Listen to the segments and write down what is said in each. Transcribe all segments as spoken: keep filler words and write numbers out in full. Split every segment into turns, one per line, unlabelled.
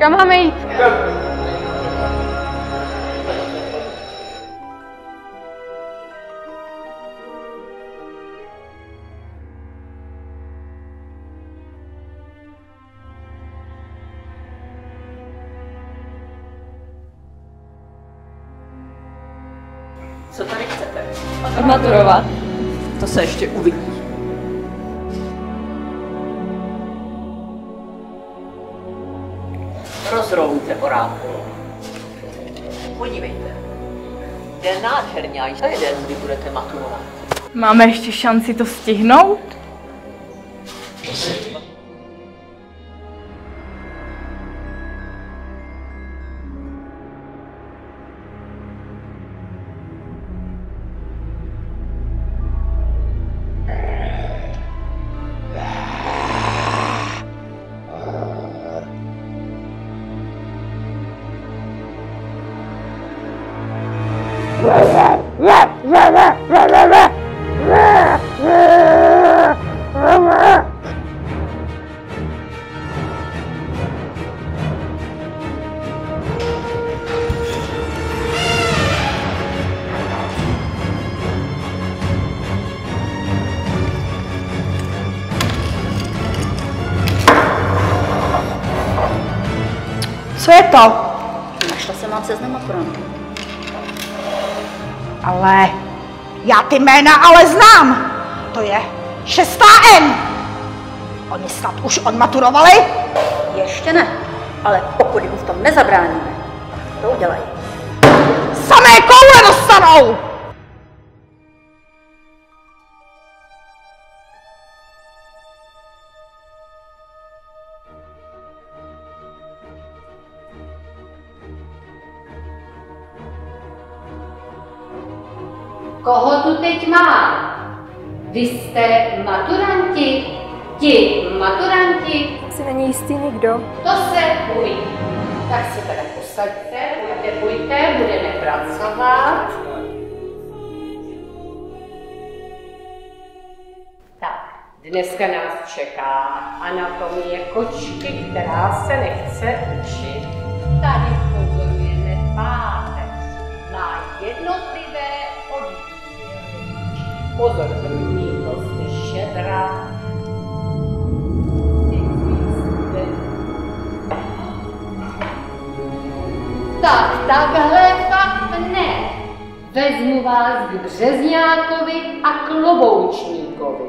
Kam máme jít?
Co tady chcete?
Odmaturovat.
To se ještě uvidí. Rozrouňte orákulu. Podívejte. Jde nádherně, až za jeden, kdy budete maturovat.
Máme ještě šanci to stihnout? Co je to?
Našla jsem vám seznam maturantů.
Ale já ty jména ale znám. To je šestá N. Oni snad už odmaturovali?
Ještě ne, ale pokud jim v tom nezabráníme, to udělají.
Samé koule dostanou!
Koho tu teď mám? Vy jste maturanti? Ti maturanti?
Asi není jistý nikdo.
To se uvidí. Tak se teda posaďte, pojďte, pojďte, budeme pracovat. Tak, dneska nás čeká anatomie kočky, která se nechce učit. Tady pozorujeme páteř na jednotlivé oddíly. Pozor, první kost šedra. Tak, takhle fakt ne. Vezmu vás k Březňákovi a Kloboučníkovi.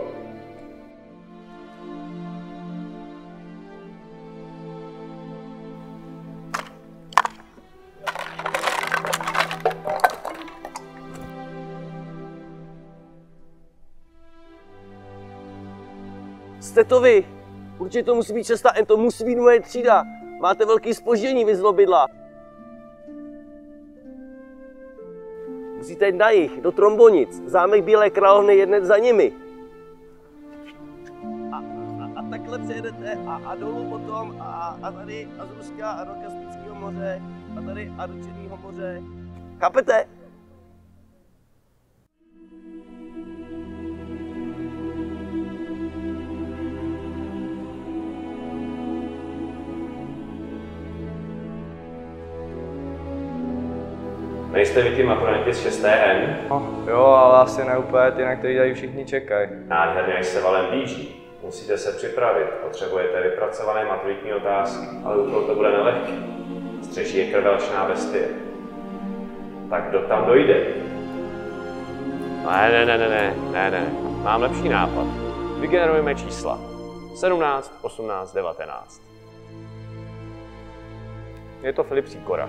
Jste to vy. Určitě to musí být šestá N, to musí být moje třída. Máte velký zpoždění, vy zlobidla. Musíte jít na jih, do Trombonic. Zámek Bílé královny je hned za nimi. A, a, a takhle přejedete a, a dolů potom a, a tady a z Ruska a do Kaspického moře a tady a do Černého moře. Chápete?
Nejste vy ty maturanti z šesté N?
No, jo, ale asi ne úplně ty, na který tady všichni čekají.
Nádherně, až se valem blíží. Musíte se připravit, potřebujete vypracované maturitní otázky, ale úkol to bude nelehký. Střeší je krvelčná bestie. Tak kdo tam dojde? Ne, ne, ne, ne, ne, ne, ne. Mám lepší nápad. Vygenerujeme čísla. sedmnáct, osmnáct, devatenáct. Je to Filip Sýkora.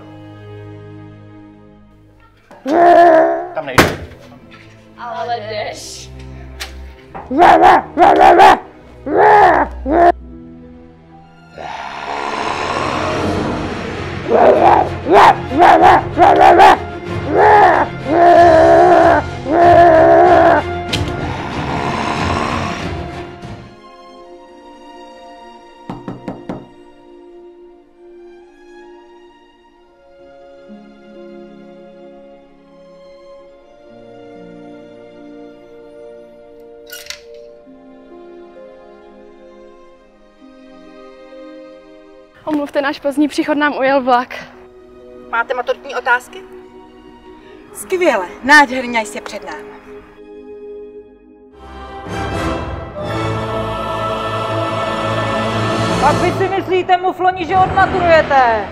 Tam nejde.
Ale jdeš. Omluvte, náš pozdní příchod nám ujel vlak.
Máte maturitní otázky? Skvěle, nádherně jsi před námi.
Pak vy si myslíte, mufloni, že odmaturujete?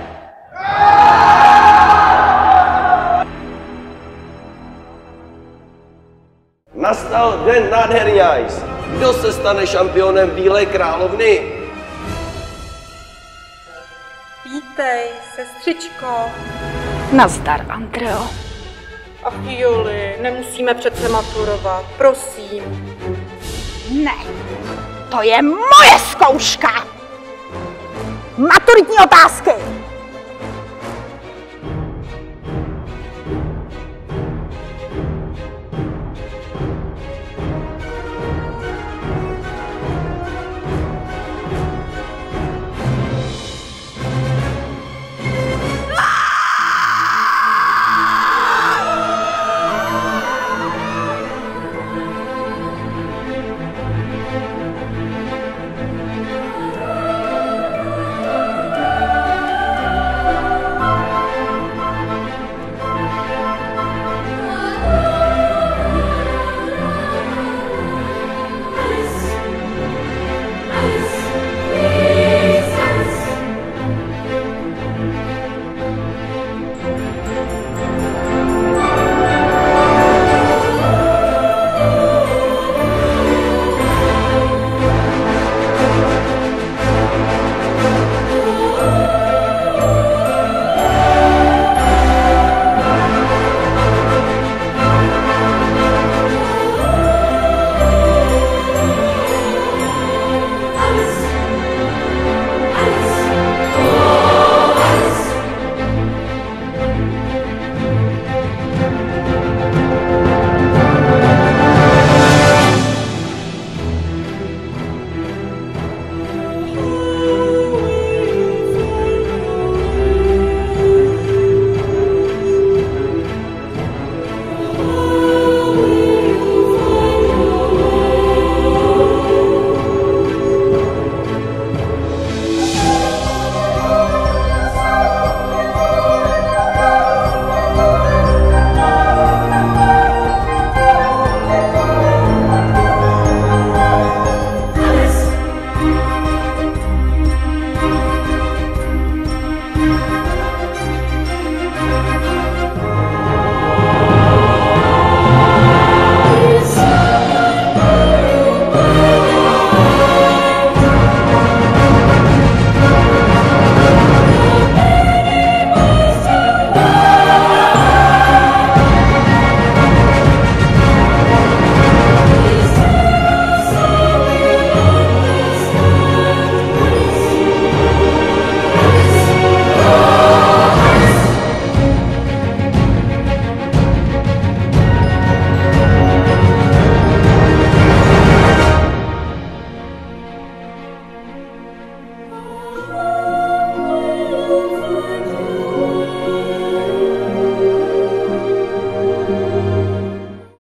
Nastal den nádherňajs. Kdo se stane šampionem Bílé královny?
Vítej, sestřičko.
Nazdar, Andreo.
Ach Juli, nemusíme přece maturovat, prosím.
Ne, to je moje zkouška! Maturitní otázky!